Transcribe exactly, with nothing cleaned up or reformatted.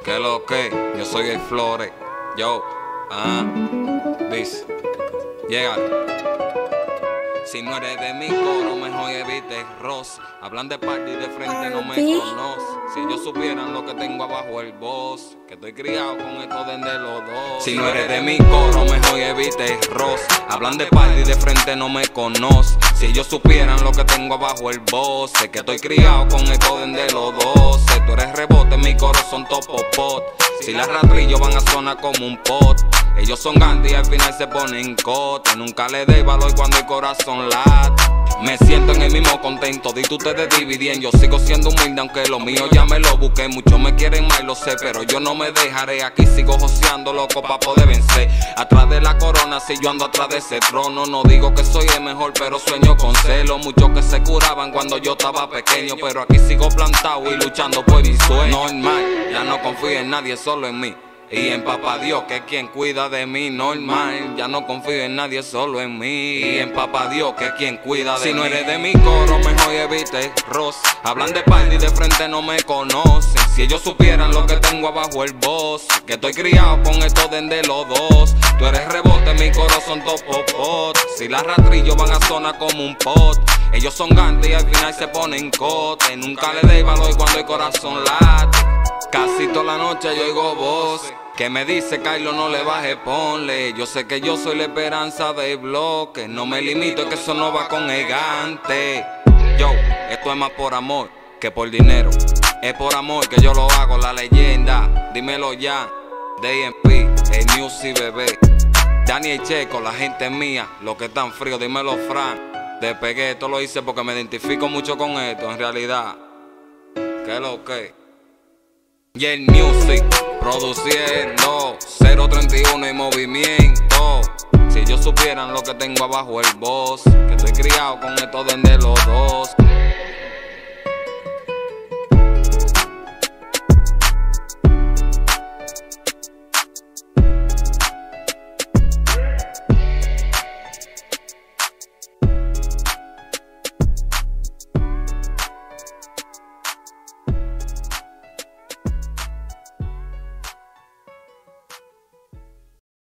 Que lo que, yo soy el Flores. Yo, ah, dice, llega. Si no eres de mi coro, mejor evite el roce. Hablan de party de frente, no me conoce. Si ellos supieran lo que tengo abajo el boss, que estoy criado con esto desde los dos. Si no eres de mi coro, mejor evite el roce. Hablan de party de frente, no me conoce. Si ellos supieran lo que tengo abajo el boss, sé que estoy criado con esto desde los dos. Tú eres rebote, mi coro son topopot. Si las ratrillos van a sonar como un pot. Ellos son Gandhi y al final se ponen cote. Nunca le dé valor cuando el corazón late. Me siento en el mismo contento, di tú ustedes dividen. Yo sigo siendo humilde aunque lo mío ya me lo busqué. Muchos me quieren más y lo sé, pero yo no me dejaré. Aquí sigo joseando loco pa' poder vencer. Atrás de la corona, si yo ando atrás de ese trono. No digo que soy el mejor, pero sueño con celo. Muchos que se curaban cuando yo estaba pequeño, pero aquí sigo plantado y luchando por mi sueño. Normal, ya no confío en nadie, solo en mí. Y en papá Dios, que es quien cuida de mí. Normal, ya no confío en nadie, solo en mí. Y en papá Dios, que es quien cuida de mí. Si no eres de mi coro, mejor evite roce. Hablan de party de frente, no me conocen. Si ellos supieran lo que tengo abajo el boss, que estoy criado con esto desde los dos. Tú eres rebote, mi corazón topopot. Si las ratrillos van a sonar como un pot. Ellos son Gandhi y al final se ponen cote. Nunca le dé valor cuando el corazón late. Casi toda la noche yo oigo voz que me dice, Kylo, no le baje, ponle. Yo sé que yo soy la esperanza del bloque. No me limito, es que eso no va con el gante. Yo, esto es más por amor que por dinero. Es por amor que yo lo hago, la leyenda. Dímelo ya, D M P, el Music bebé. Daniel Checo, la gente mía, lo que tan frío, dímelo Fran. Despegué, esto lo hice porque me identifico mucho con esto, en realidad. ¿Qué es lo que? Y el Music, produciendo cero treinta y uno y movimiento. Si ellos supieran lo que tengo abajo el boss, que estoy criado con esto desde los dos.